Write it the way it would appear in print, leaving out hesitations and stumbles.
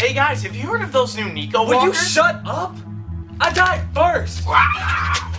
Hey guys, have you heard of those new Nico Will you walkers? shut up? I died first!